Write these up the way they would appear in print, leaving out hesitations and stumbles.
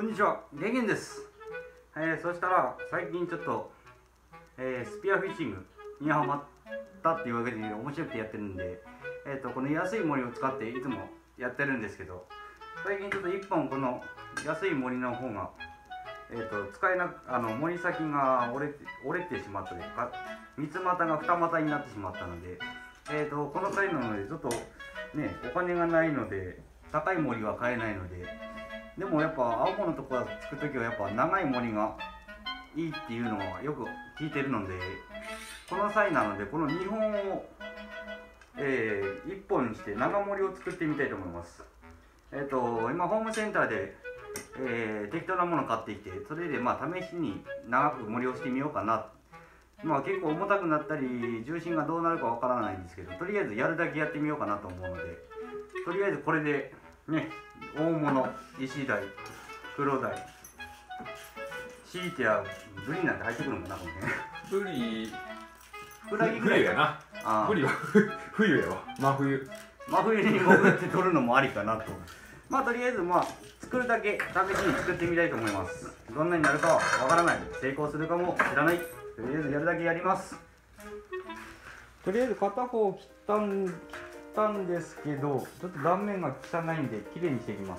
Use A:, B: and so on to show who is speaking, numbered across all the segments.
A: こんにちは、ゲゲンです。そしたら最近ちょっと、スピアフィッシングにハマったっていうわけで面白くてやってるんで、この安い森を使っていつもやってるんですけど、最近ちょっと1本この安い森の方が、使えなく森先が折れてしまったりか、三つ股が二股になってしまったので、この際なのでちょっとねお金がないので高い森は買えないので。でもやっぱ青物とかつくときはやっぱ長い森がいいっていうのはよく聞いてるので、この際なのでこの2本を、1本にして長森を作ってみたいと思います。今ホームセンターで、適当なものを買ってきて、それで試しに長く森をしてみようかな。結構重たくなったり重心がどうなるかわからないんですけど、とりあえずやるだけやってみようかなと思うので、とりあえずこれでね、大物、石鯛、黒鯛、強いてはブリなんて入ってくるのかな、この
B: ブリ、
A: 冬
B: やな。ブリは冬やわ。真冬
A: に潜って取るのもありかなと。とりあえず作るだけ試しに作ってみたいと思います。どんなになるかはわからない。成功するかも知らない。とりあえずやるだけやります。とりあえず片方を切ったんですけど、ちょっと断面が汚いんできれいにしていきます。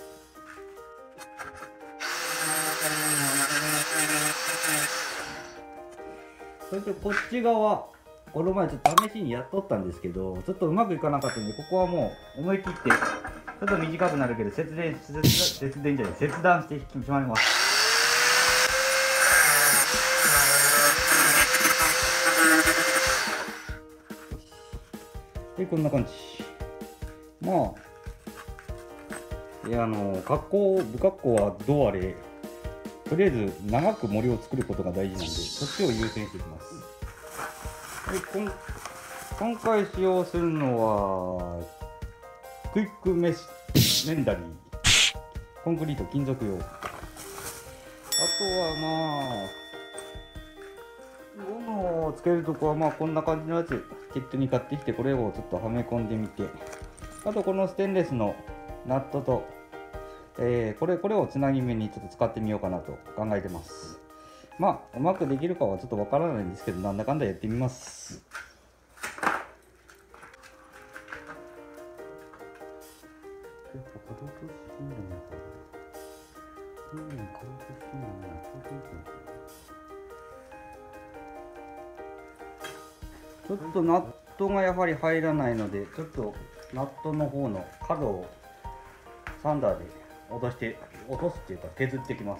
A: それとこっち側、この前ちょっと試しにやっとったんですけど、ちょっとうまくいかなかったんで、ここはもう思い切ってちょっと短くなるけど切断してしまいます。でこんな感じ。いや不格好はどうあれ、とりあえず長く森を作ることが大事なんで、そっちを優先していきます。で今回使用するのはクイックメンダリーコンクリート金属用。あとはゴムをつけるとこはこんな感じのやつ適当に買ってきて、これをちょっとはめ込んでみて、あとこのステンレスのナットと、これをつなぎ目にちょっと使ってみようかなと考えてます。うまくできるかはちょっとわからないんですけど、なんだかんだやってみます。ちょっとナットがやはり入らないので、ちょっとナットの方の角をサンダーで落とすっていうか削ってきます。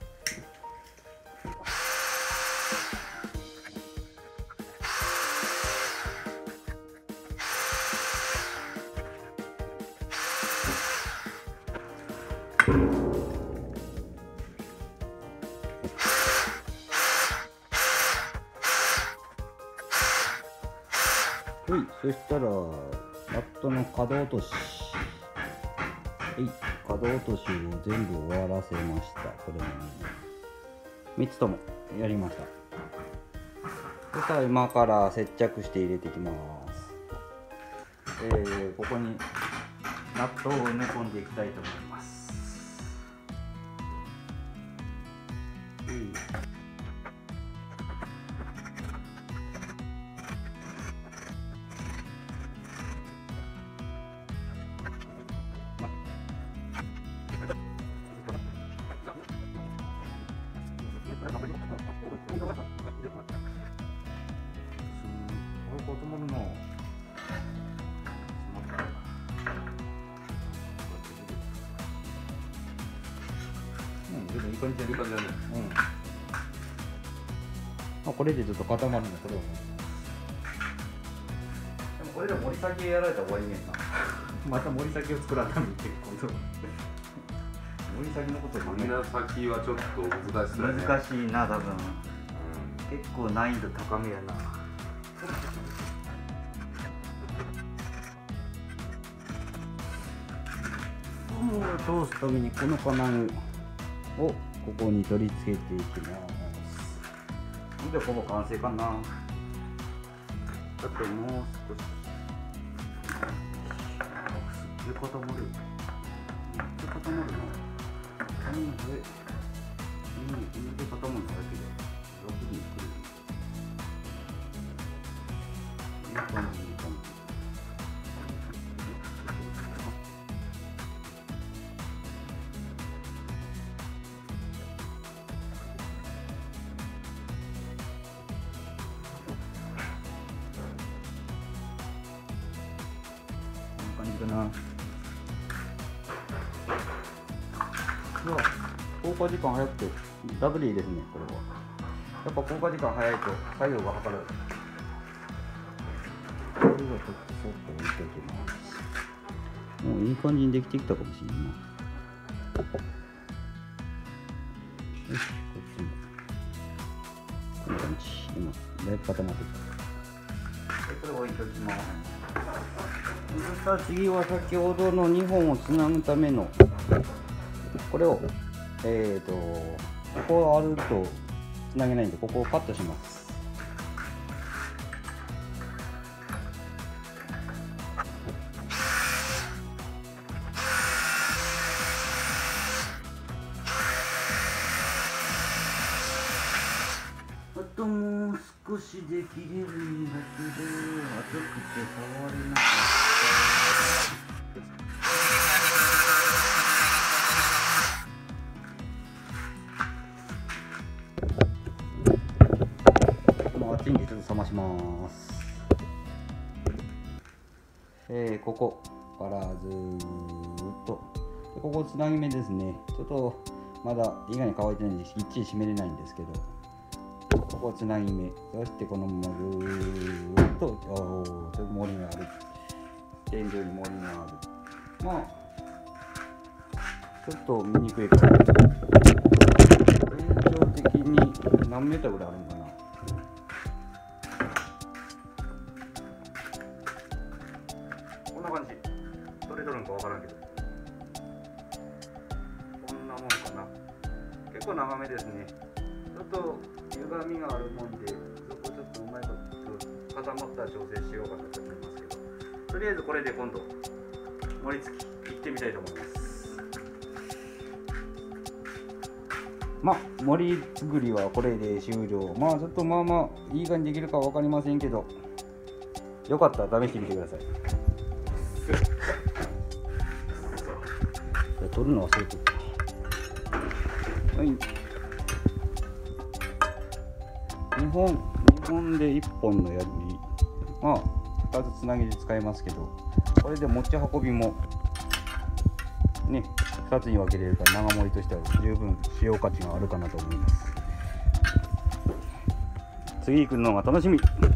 A: そしたらナットの角落とし、角落としを全部終わらせました。これも3つともやりました。そしたら今から接着して入れていきます。ここにナットを埋め込んでいきたいと思います。いい感じだね。これでちょっと固まるの、これは。でもこれで森先やられたら終わりねえな。また森先を作らんために結構森先のこと考える。
B: 先はちょっと難しそうだね。
A: 難しいな、多分。結構難易度高めやな。通すためにこの金具をここに取り付けていきます。でほぼ完成かな。あともう少し。すっげえ固まる。めっちゃ固まるな。 で固まるだけで楽にくる。いい感じ、いい感じ。こんな感じかな。効果時間早くてダブルいいですね。これはやっぱ効果時間早いと作業がはかる。これはちょっとそっと置いておきます。もういい感じにできてきたかもしれないな。よし、こっちもこんな感じ。今だいぶ固まってきた。これ置いておきます。そしたら次は先ほどの2本をつなぐためのこれをここあるとつなげないんで、ここをカットします。あともう少しで切れるんだけど、熱くて触れなかった。熱いんでちょっと冷まします。ここからずーっとここつなぎ目ですね。ちょっとまだ意外に乾いてないんできっちり締めれないんですけど、ここつなぎ目、そしてこのままずーっとちょっと森がある、天井に森がある。まあちょっと見にくいから天井的に何メーターぐらいあるのかな。こんな感じ。どれ取るのかわからんけど、こんなもんかな。結構長めですね。ちょっと歪みがあるもんで、そこちょっとうまいこと固まったら調整しようかなと思いますけど、とりあえずこれで今度盛り付けいってみたいと思います。まあ盛り作りはこれで終了。まあちょっとまあまあいい感じにできるかわかりませんけど、よかったら試してみてください。取るの忘れてた。はい。2本で1本のやり、まあ2つつなぎで使えますけど、これで持ち運びもね、2つに分けれるから長盛りとしては十分使用価値があるかなと思います。次行くのが楽しみ。